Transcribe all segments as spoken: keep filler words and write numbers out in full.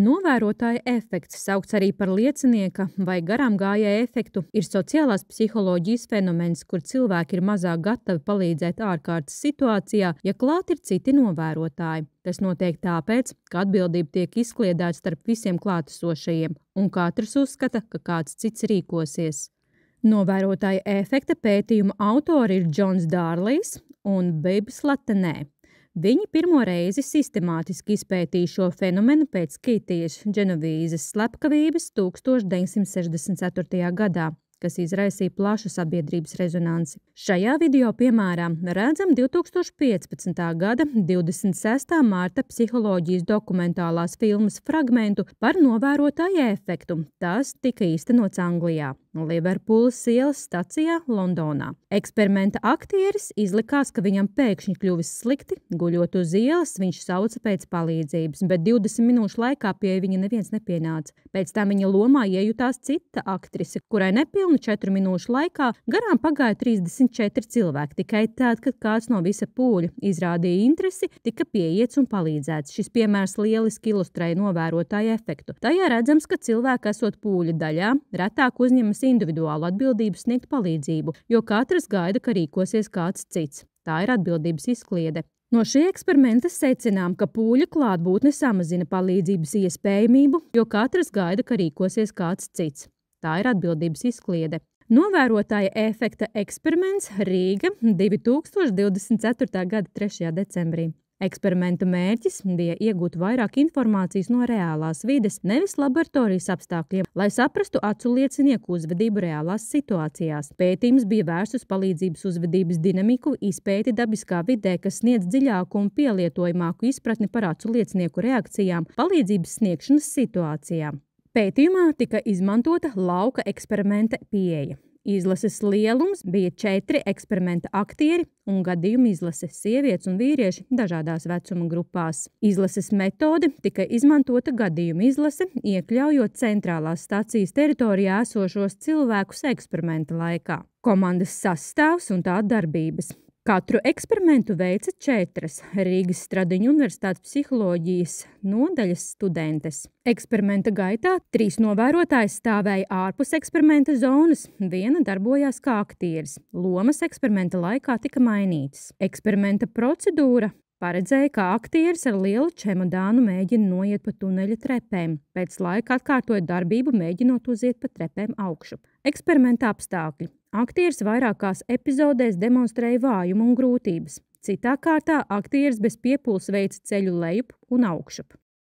Novērotāja efekts, saukts arī par liecinieka vai garām gājēja efektu, ir sociālās psiholoģijas fenomens, kur cilvēki ir mazāk gatavi palīdzēt ārkārtas situācijā, ja klāt ir citi novērotāji. Tas notiek tāpēc, ka atbildība tiek izkliedēta starp visiem klātesošajiem, un katrs uzskata, ka kāds cits rīkosies. Novērotāja efekta pētījuma autori ir Džons Dārlijs un Bibs Latenē. Viņi pirmo reizi sistemātiski izpētīja šo fenomenu pēc Kitijas Dženovīzes slepkavības tūkstoš deviņsimt sešdesmit ceturtajā gadā, kas izraisīja plašu sabiedrības rezonanci. Šajā video piemērā redzam divtūkstoš piecpadsmitā gada divdesmit sestā mārta psiholoģijas dokumentālās filmas fragmentu par novērotāja efektu. Tas tika īstenots Anglijā, Liverpūles ielas stacijā Londonā. Eksperimenta aktieris izlikās, ka viņam pēkšņi kļuvis slikti, guļot uz ielas, viņš sauca pēc palīdzības, bet divdesmit minūšu laikā pie viņa neviens nepienāca. Pēc tam viņa lomā iejutās cita aktrise, kurai nepilnu četru minūšu laikā garām pagāja trīsdesmit četri cilvēki. Tikai tad, kad kāds no visa pūļa izrādīja interesi, tika pieiets un palīdzēts. Šis piemērs lieliski ilustrēja novērotāja efektu. Tajā redzams, ka cilvēki esot pūļa daļā, retāk uzņemas individuālu atbildību sniegt palīdzību, jo katrs gaida, ka rīkosies kāds cits. Tā ir atbildības izkliede. No šī eksperimenta secinām, ka pūļa klātbūtne samazina palīdzības iespējamību, jo katrs gaida, ka rīkosies kāds cits. Tā ir atbildības izkliede. Novērotāja efekta eksperiments Rīga divtūkstoš divdesmit ceturtā gada trešajā decembrī. Eksperimenta mērķis bija iegūt vairāk informācijas no reālās vides, nevis laboratorijas apstākļiem, lai saprastu acu liecinieku uzvedību reālās situācijās. Pētījums bija vērsts uz palīdzības uzvedības dinamiku, izpēti dabiskā vidē, kas sniedz dziļāku un pielietojamāku izpratni par acu liecinieku reakcijām palīdzības sniegšanas situācijām. Pētījumā tika izmantota lauka eksperimenta pieeja. Izlases lielums bija četri eksperimenta aktieri un gadījuma izlase sievietes un vīrieši dažādās vecuma grupās. Izlases metode tika izmantota gadījuma izlase, iekļaujot centrālās stacijas teritorijā esošos cilvēkus eksperimenta laikā. Komandas sastāvs un tā darbības. Katru eksperimentu veica četras Rīgas Stradiņu Universitātes psiholoģijas nodaļas studentes. Eksperimenta gaitā trīs novērotāji stāvēja ārpus eksperimenta zonas, viena darbojās kā aktieris. Lomas eksperimenta laikā tika mainītas. Eksperimenta procedūra paredzēja, ka aktieris ar lielu čemodānu mēģina noiet pa tuneļa trepēm. Pēc laika atkārtoja darbību, mēģinot uziet pa trepēm augšu. Eksperimenta apstākļi. Aktieris vairākās epizodēs demonstrēja vājumu un grūtības. Citā kārtā aktieris bez piepūles veica ceļu lejup un augšup.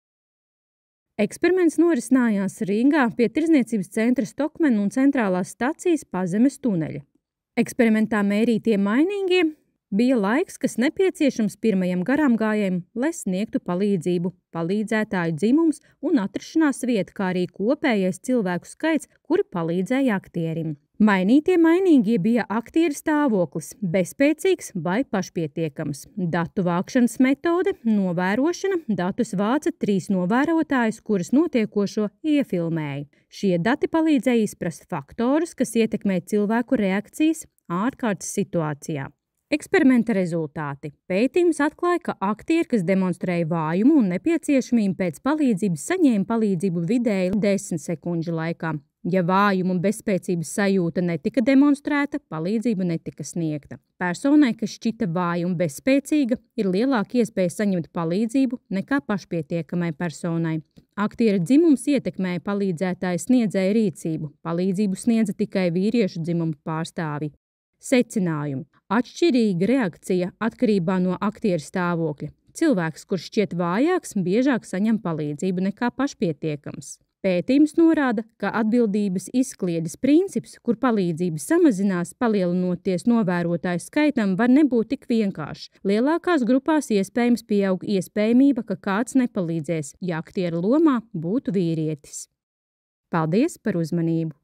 Eksperiments norisinājās Rīgā pie Tirdzniecības centra Stokmena un centrālās stacijas Pazemes tuneļa. Eksperimentā mērītie mainīgie bija laiks, kas nepieciešams pirmajam garām gājējam, lai sniegtu palīdzību, palīdzētāju dzimums un atrašanās vieta, kā arī kopējais cilvēku skaits, kuri palīdzēja aktierim. Mainītie mainīgie bija aktieru stāvoklis, bezspēcīgs vai pašpietiekams. Datu vākšanas metode, novērošana, datus vāca trīs novērotājus, kuras notiekošo iefilmēja. Šie dati palīdzēja izprast faktorus, kas ietekmē cilvēku reakcijas ārkārtas situācijā. Eksperimenta rezultāti. Pētījums atklāja, ka aktieri, kas demonstrēja vājumu un nepieciešamību pēc palīdzības, saņēma palīdzību vidēji desmit sekundžu laikā. Ja vājuma un bezspēcības sajūta netika demonstrēta, palīdzība netika sniegta. Personai, kas šķita vāja un bezspēcīga, ir lielāka iespēja saņemt palīdzību nekā pašpietiekamai personai. Aktiera dzimums ietekmēja palīdzētāja sniedzēja rīcību. Palīdzību sniedza tikai vīriešu dzimuma pārstāvji. Secinājumi. Atšķirīga reakcija atkarībā no aktiera stāvokļa. Cilvēks, kurš šķiet vājāks, biežāk saņem palīdzību nekā pašpietiekams. Pētījums norāda, ka atbildības izkliedes princips, kur palīdzība samazinās, palielinoties novērotāju skaitam, var nebūt tik vienkāršs. Lielākās grupās iespējams pieaug iespējamība, ka kāds nepalīdzēs, ja aktiera lomā būtu vīrietis. Paldies par uzmanību!